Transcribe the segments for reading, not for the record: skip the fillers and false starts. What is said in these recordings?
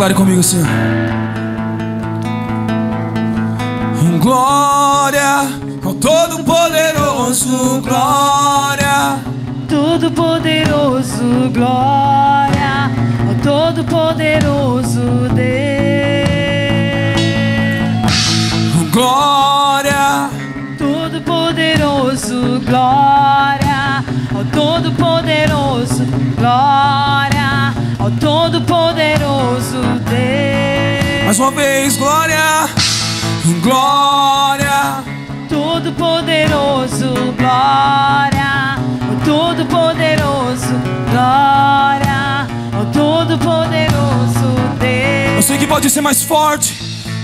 Declare comigo assim, ó. Glória ao Todo-Poderoso, glória. Todo-Poderoso, glória ao Todo-Poderoso Deus. Glória. Todo-Poderoso, glória ao Todo-Poderoso, glória ao Todo-Poderoso Deus. Mais uma vez, glória. Glória. Todo-Poderoso, glória ao Todo-Poderoso, glória ao Todo-Poderoso Deus. Eu sei que pode ser mais forte.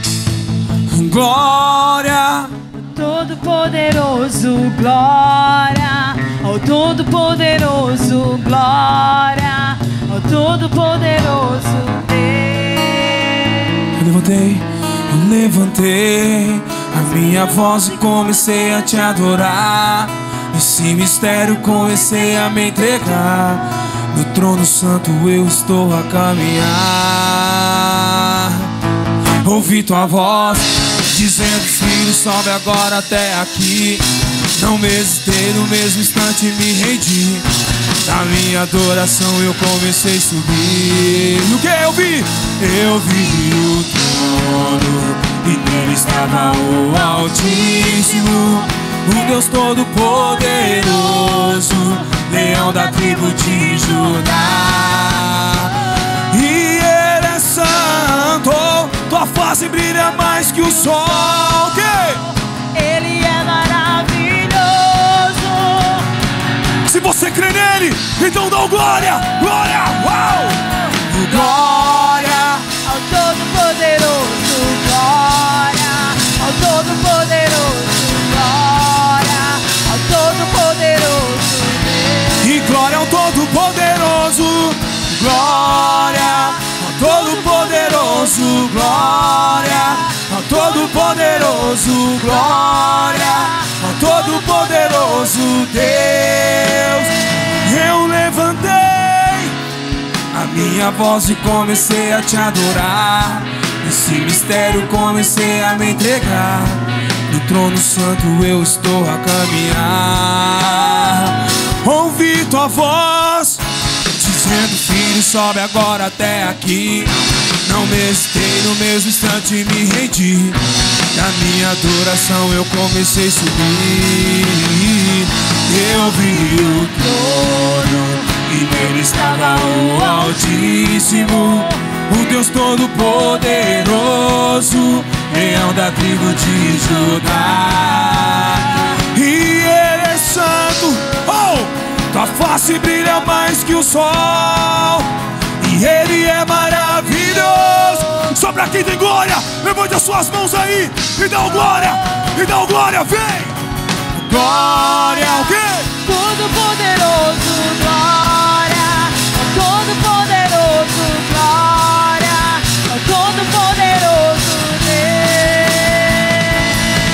Glória. Todo-Poderoso, glória ao Todo-Poderoso, glória ao Todo-Poderoso Deus. Eu levantei a minha voz e comecei a te adorar. Nesse mistério comecei a me entregar. No trono santo eu estou a caminhar. Ouvi tua voz dizendo: filho, sobe agora até aqui. Não me hesitei, no mesmo instante me rendi. Na minha adoração eu comecei a subir. E o que eu vi? Eu vi o trono e nele estava o Altíssimo, o Deus Todo-Poderoso, Leão da tribo de Judá. E ele é santo, tua face brilha mais que o sol. Ele é maravilhoso. Se você crê nele, então dá glória, glória, uau! Glória ao Todo-Poderoso, glória ao Todo-Poderoso, glória ao Todo-Poderoso Deus. e glória ao Todo-Poderoso, glória ao Todo-Poderoso, glória ao Todo-Poderoso, glória ao Todo-Poderoso Deus. Eu levantei a minha voz e comecei a te adorar. Nesse mistério comecei a me entregar. No trono santo eu estou a caminhar. Ouvi tua voz dizendo: filho, sobe agora até aqui. Não me hesitei, no mesmo instante me rendi. Na minha adoração eu comecei a subir. Eu vi o trono e nele estava o Altíssimo, o Deus Todo-Poderoso, Leão da tribo de Judá. E ele é santo, oh! Tua face brilha mais que o sol. E ele é maravilhoso. Só pra quem tem glória, levante as suas mãos aí e dá glória, vem! Glória ao quê? Todo-Poderoso, glória ao Todo-Poderoso, glória ao Todo-Poderoso Deus.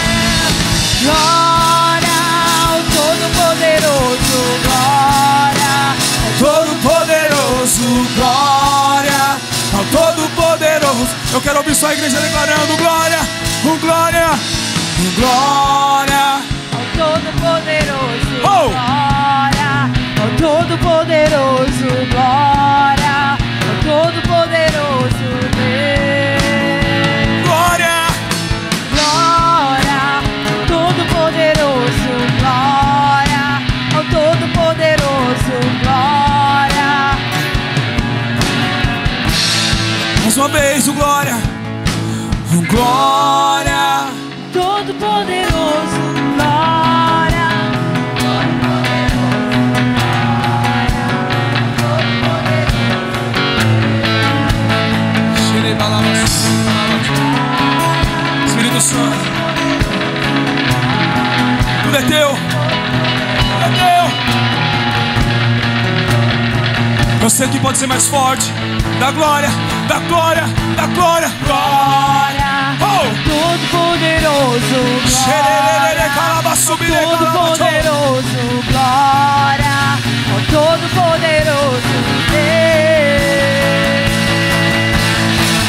Glória ao Todo-Poderoso, glória ao Todo-Poderoso, glória ao Todo-Poderoso. Eu quero ouvir sua igreja declarando glória, glória, glória Todo-Poderoso, oh! glória ao Todo-Poderoso, glória ao Todo-Poderoso Deus. Glória, Glória ao Todo-Poderoso, glória ao Todo-Poderoso, glória. mais uma vez o glória, glória. Todo-Poderoso, Espírito Santo, tudo é teu, tudo é teu. Eu sei que pode ser mais forte. Da glória, da glória, da glória, glória. Oh! Todo-Poderoso, glória ao Todo-Poderoso, glória ao Todo-Poderoso Deus.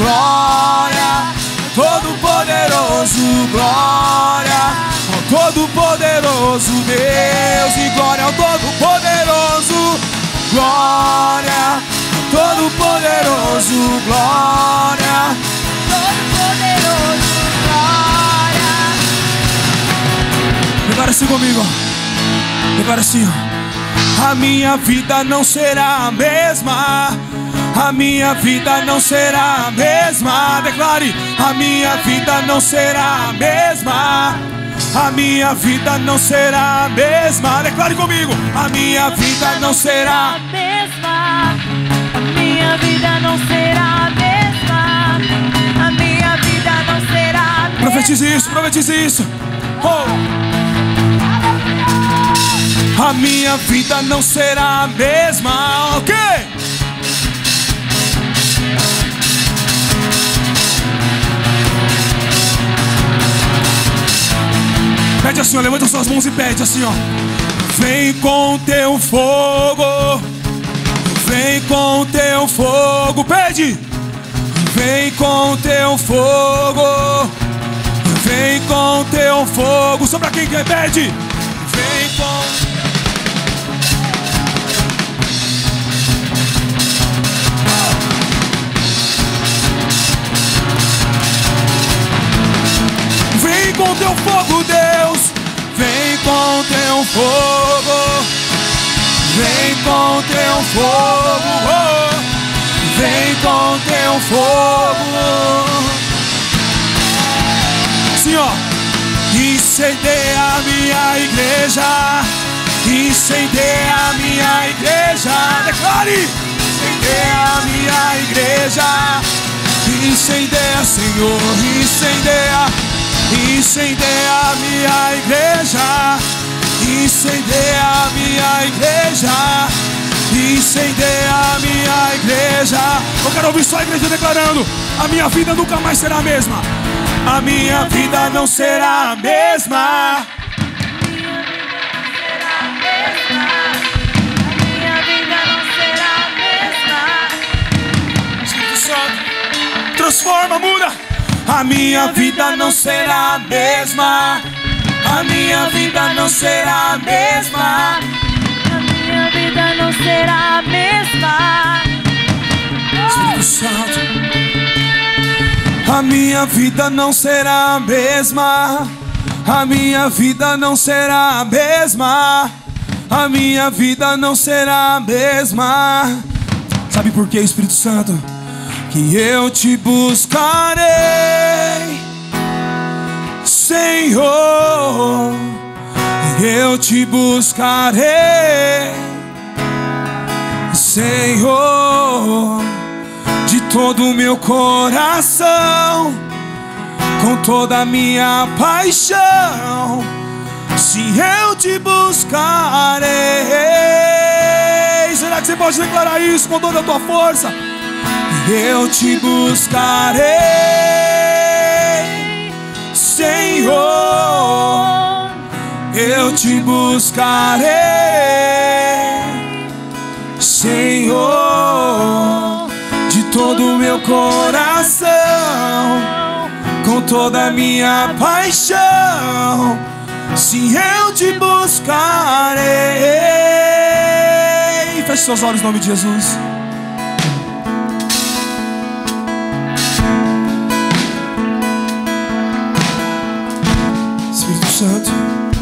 glória, todo poderoso, glória, ao todo poderoso Deus, e glória ao todo poderoso, glória, ao todo poderoso, glória, todo poderoso, glória. Declara assim comigo, declara assim, ó. A minha vida não será a mesma. A minha vida não será a mesma. Declare, a minha vida não será a mesma. A minha vida não será a mesma. Declare comigo, a minha vida não será a mesma. A minha vida não será a mesma. A minha vida não será a mesma. Profetize isso, profetize isso. Oh. A minha vida não será a mesma, ok? Pede assim, ó, levanta suas mãos e pede assim, ó. Vem com teu fogo, vem com teu fogo, pede. Vem com teu fogo, vem com teu fogo. Só pra quem quer, pede. Vem com... Vem com teu fogo, Deus. Vem com teu fogo. Vem com teu fogo. Oh. Vem com teu fogo. Sim, ó. Incendeia a minha igreja. Incendeia a minha igreja. Declare. Incendeia a minha igreja. Incendeia, Senhor. Incendeia. Incendeia a minha igreja. Incendeia a minha igreja. Incendeia a minha igreja. Eu quero ouvir só a igreja declarando: a minha vida nunca mais será a mesma. A minha vida não será a mesma. Espírito Santo, transforma, muda. A minha vida não será a mesma. A minha vida não será a mesma. A minha vida não será a mesma. Espírito Santo, a minha vida não será a mesma. A minha vida não será a mesma. A minha vida não será a mesma. Sabe por quê, Espírito Santo? Que eu te buscarei, Senhor. Eu te buscarei, Senhor, de todo o meu coração, com toda a minha paixão. Se eu te buscarei. Será que você pode declarar isso com toda a tua força? Eu te buscarei, Senhor. Eu te buscarei, Senhor, de todo o meu coração, com toda a minha paixão. Se eu te buscarei. Feche seus olhos em nome de Jesus. Espírito Santo,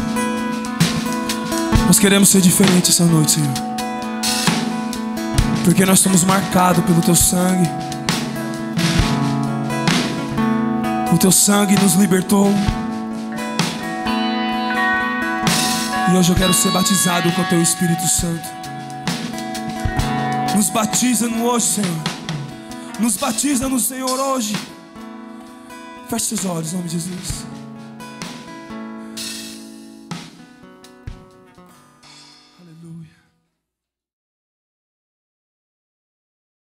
nós queremos ser diferentes essa noite, Senhor, porque nós somos marcados pelo Teu sangue. O Teu sangue nos libertou. E hoje eu quero ser batizado com o Teu Espírito Santo. Nos batiza no hoje, Senhor. Nos batiza no Senhor hoje. Feche seus olhos em nome de Jesus.